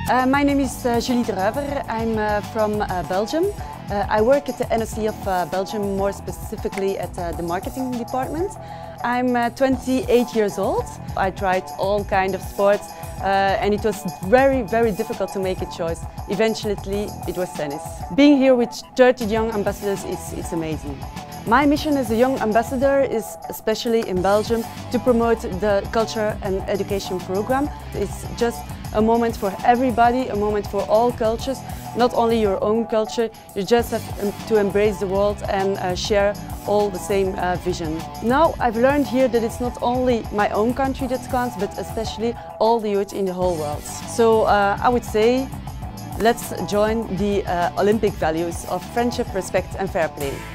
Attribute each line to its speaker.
Speaker 1: My name is Julie De Ruyver. I'm from Belgium. I work at the NOC of Belgium, more specifically at the marketing department. I'm 28 years old. I tried all kinds of sports and it was very difficult to make a choice. Eventually it was tennis. Being here with 30 young ambassadors is amazing. My mission as a young ambassador is, especially in Belgium, to promote the culture and education program. It's just a moment for everybody, a moment for all cultures, not only your own culture. You just have to embrace the world and share all the same vision. Now I've learned here that it's not only my own country that counts, but especially all the youth in the whole world. So I would say, let's join the Olympic values of friendship, respect and fair play.